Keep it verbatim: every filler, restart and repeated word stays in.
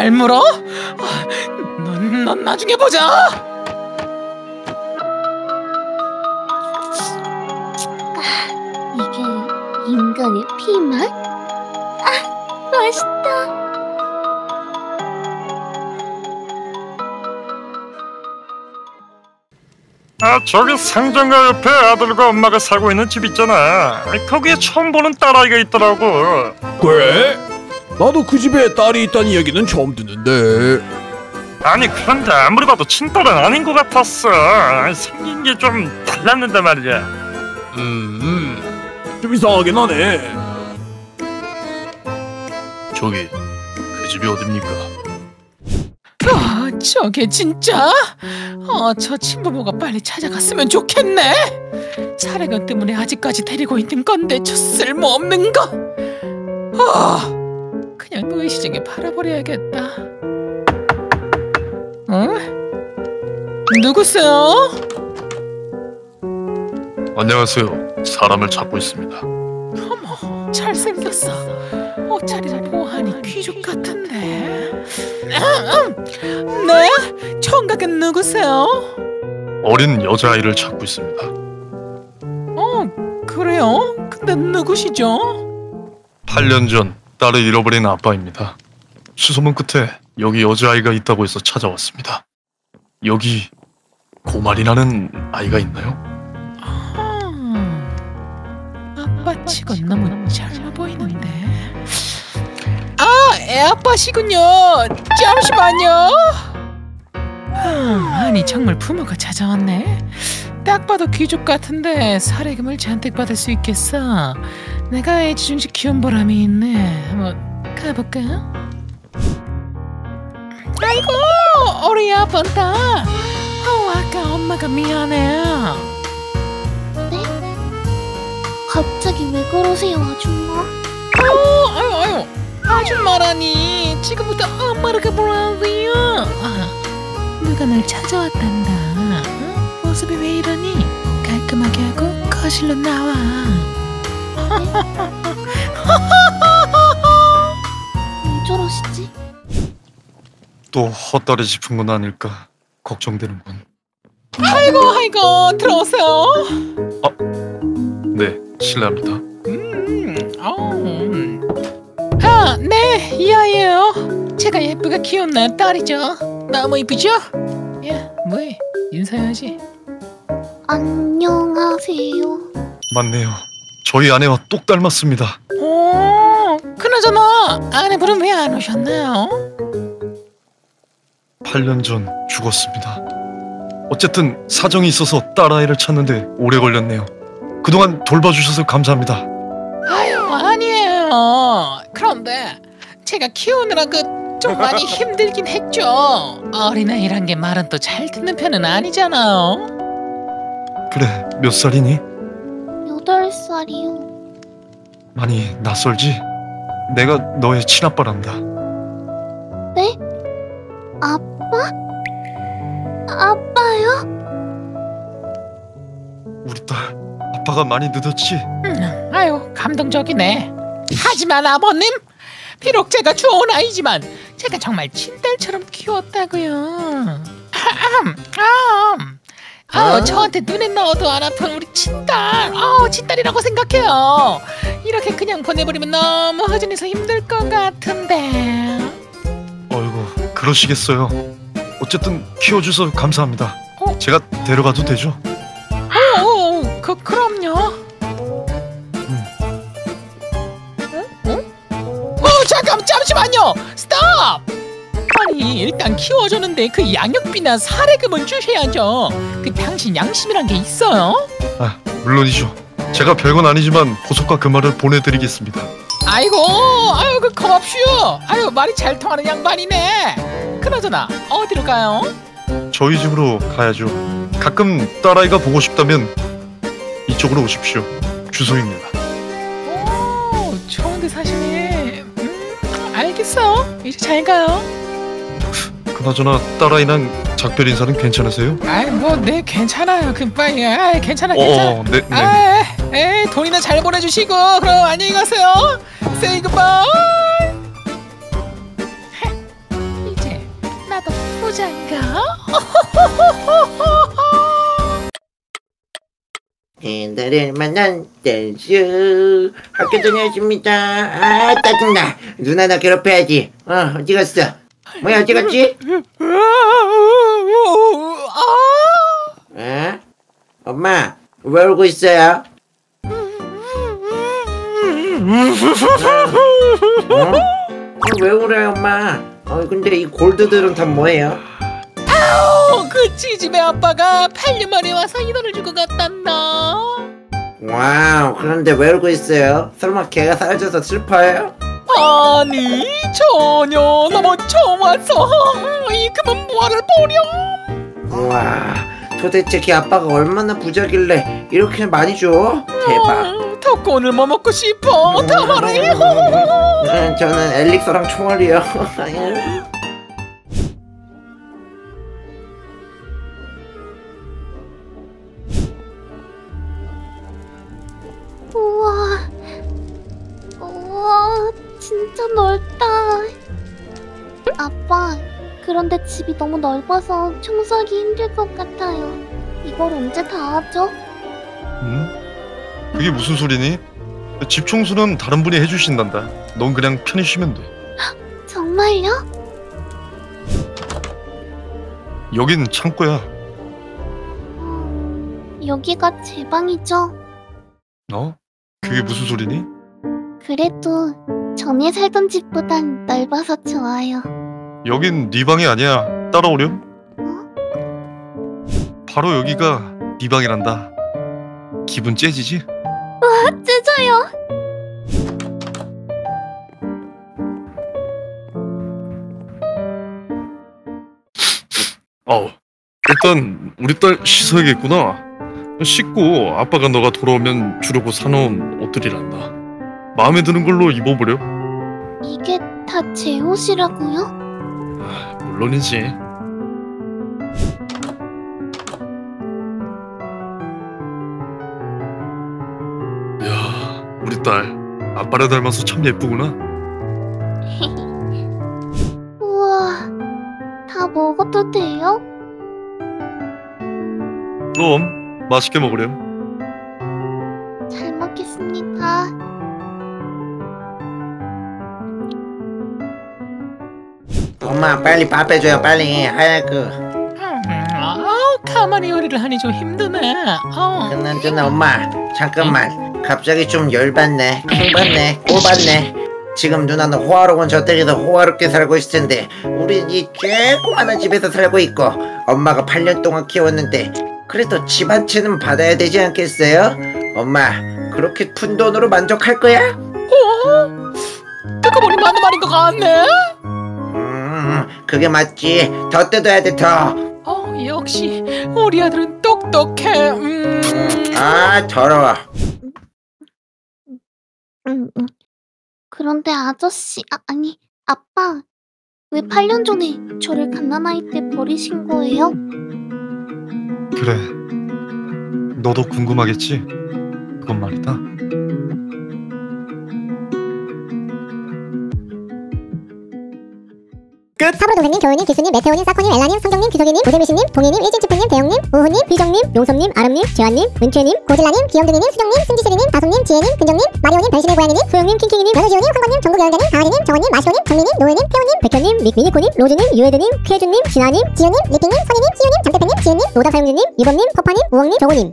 날 물어? 아, 넌, 넌 나중에 보자. 이게 인간의 피맛? 아, 맛있다. 아, 저기 상점가 옆에 아들과 엄마가 살고 있는 집 있잖아. 거기에 처음 보는 딸아이가 있더라고. 그래? 나도 그 집에 딸이 있다는 얘기는 처음 듣는데. 아니, 그런데 아무리 봐도 친딸은 아닌 것 같았어. 생긴 게 좀 달랐는데 말이야. 음, 음, 좀 이상하긴 하네. 저기, 그 집이 어딥니까? 아, 저게 진짜? 어, 저 친부모가 빨리 찾아갔으면 좋겠네. 사례견 때문에 아직까지 데리고 있는 건데 저 쓸모없는 거. 아, 그냥 노예시장에 팔아버려야겠다. 어? 누구세요? 안녕하세요. 사람을 찾고 있습니다. 어머, 잘생겼어. 옷차림을 보아하니 귀족 같은데. 네? 총각은 누구세요? 어린 여자아이를 찾고 있습니다. 어, 그래요? 근데 누구시죠? 팔 년 전 딸을 잃어버린 아빠입니다. 수소문 끝에 여기 여자아이가 있다고 해서 찾아왔습니다. 여기 고말이라는 아이가 있나요? 아, 아빠치곤 너무 젊어 보이는데. 아, 애아빠시군요. 잠시만요. 음, 아니 정말 부모가 찾아왔네. 딱 봐도 귀족 같은데 사례금을 잔뜩 받을 수 있겠어. 내가 애지중지 키운 보람이 있네. 뭐 가볼까? 아이고, 우리 아빠다. 어, 아까 엄마가 미안해요. 네? 갑자기 왜 그러세요, 아줌마? 아유, 아유, 아유. 아줌마라니. 지금부터 엄마라고 불러주세요. 아, 누가 날 찾아왔단다. 어? 모습이 왜 이러니? 깔끔하게 하고 거실로 나와. 왜 저러시지? 또 헛다리 짚은 건 아닐까 걱정되는군. 아이고, 아이고, 들어오세요. 아, 네, 실례합니다. 음, 어. 아, 네, 이 아이예요. 제가 예쁘게 키운 내 딸이죠. 너무 이쁘죠? 야, 뭐해? 인사해야지. 안녕하세요. 맞네요. 저희 아내와 똑 닮았습니다. 오, 그나저나 아내분은 왜 안 오셨나요? 팔 년 전 죽었습니다. 어쨌든 사정이 있어서 딸아이를 찾는데 오래 걸렸네요. 그동안 돌봐주셔서 감사합니다. 아유, 아니에요. 그런데 제가 키우느라 그 좀 많이 힘들긴 했죠. 어린아이란 게 말은 또 잘 듣는 편은 아니잖아요. 그래, 몇 살이니? 여덟 살이요. 많이 낯설지? 내가 너의 친아빠란다. 네? 아빠? 아빠요? 우리 딸, 아빠가 많이 늦었지? 음, 아유, 감동적이네. 하지만 아버님, 비록 제가 좋은 아이지만 제가 정말 친딸처럼 키웠다고요. 아흠, 아흠. 아, 저한테 눈에 넣어도 안 아픈 우리 친딸. 아, 친딸이라고 생각해요. 이렇게 그냥 보내버리면 너무 허전해서 힘들 것 같은데. 어이구, 그러시겠어요. 어쨌든 키워주셔서 감사합니다. 어? 제가 데려가도 되죠? 어, 어, 그 그럼요. 음. 어? 어? 어, 잠깐, 잠시만요. 스톱. 아니, 일단 키워줬는데 그 양육비나 사례금은 주셔야죠. 그 당신 양심이란 게 있어요? 아, 물론이죠. 제가 별건 아니지만 보석과 금화를 보내드리겠습니다. 아이고, 아유, 그 고맙슈. 아유, 말이 잘 통하는 양반이네. 그나저나 어디로 가요? 저희 집으로 가야죠. 가끔 딸아이가 보고 싶다면 이쪽으로 오십시오. 주소입니다. 오, 좋은데 사시네. 음, 알겠어. 이제 잘 가요. 그나저나 딸아이랑 작별 인사는 괜찮으세요? 아이, 뭐, 네, 괜찮아요. 금방이. 아이, 괜찮아, 어, 괜찮아. 어, 네, 네. 아, 에이, 돈이나 잘 보내주시고 그럼 안녕히 가세요. Say goodbye. 여잔가? 팬들을 만난 댄스 학교 다녀왔습니다. 아 짜증나. 누나 나 괴롭혀야지. 어 어디 갔어? 뭐야 어디 갔지? 에? 엄마 왜 울고 있어요? 어? 왜 울어요 엄마? 어 근데 이 골드들은 다 뭐예요? 어, 그 지집애 아빠가 팔 년 만에 와서 인원을 주고 갔단다. 와우 그런데 왜 울고 있어요? 설마 걔가 사라져서 슬퍼요? 아니 전혀 너무 처음 와서 이 그만 뭐하를 보렴. 우와 도대체 걔 아빠가 얼마나 부자길래 이렇게 많이 줘? 대박. 음, 덕권을 뭐 먹고 싶어 다 말해. 음, 저는 엘릭서랑 총알이요. 우와, 우와, 진짜 넓다. 아빠, 그런데 집이 너무 넓어서 청소하기 힘들 것 같아요. 이걸 언제 다 하죠? 응? 그게 무슨 소리니? 집 청소는 다른 분이 해주신단다. 넌 그냥 편히 쉬면 돼. 정말요? 여긴 창고야. 음, 여기가 제 방이죠. 어? 그게 무슨 소리니? 그래도 전에 살던 집보단 넓어서 좋아요. 여긴 네 방이 아니야. 따라오렴. 바로 여기가 네 방이란다. 기분 째지지? 와, 찢어요. 어, 일단 우리 딸 씻어야겠구나. 씻고 아빠가 너가 돌아오면 주려고 사놓은 옷들이란다. 마음에 드는 걸로 입어보렴. 이게 다 제 옷이라고요? 아, 물론이지. 야, 우리 딸 아빠를 닮아서 참 예쁘구나. 우와, 다 먹어도 돼요? 그럼 맛있게 먹으렴. 잘 먹겠습니다. 엄마 빨리 밥 해줘요 빨리. 아이고 음, 아우 가만히 요리를 하니 좀 힘드네. 어. 그나저나 엄마 잠깐만 갑자기 좀 열받네 킹받네 꼴받네. 지금 누나는 호화로운 저택에서 호화롭게 살고 있을 텐데 우린 이 조그만한 집에서 살고 있고 엄마가 팔 년 동안 키웠는데 그래도 집 한 채는 받아야 되지 않겠어요? 엄마 그렇게 푼 돈으로 만족할 거야? 어? 듣고 보니 맞는 말인 것 같네. 음 그게 맞지. 더 뜯어야 돼 더. 어 역시 우리 아들은 똑똑해. 음. 아 더러워. 음, 음. 그런데 아저씨, 아, 아니, 아빠, 왜 팔 년 전에 저를 갓난아이 때 버리신 거예요? 그래. 너도 궁금하겠지? 그건 말이다. 끝. 사부동생님, 교우님, 기수님, 메테오님, 사커님, 엘라님, 성경님, 규석이님, 고세미씨님, 동희님, 일진치프님, 대영님, 우후님, 비정님, 용섭님, 아름님, 재환님, 은채님, 고질라님, 귀염둥이님, 수정님, 승지슬이님, 다솜님, 지혜님, 근정님, 마리오님, 별신의 고양이님, 소영님, 킹킹이님, 연우지호님, 황건님, 전국여행자님, 강아지님, 정원님, 마시오님, 정민님, 노예님, 태호님, 백현님, 미니코님, 로즈님, 유혜드님, 쾌준님, 진아님, 지효님, 리핑님, 선희님, 시우님, 장태팬님, 지은님, 노다사용주님, 유범님, 퍼파님, 우엉님, 정호님,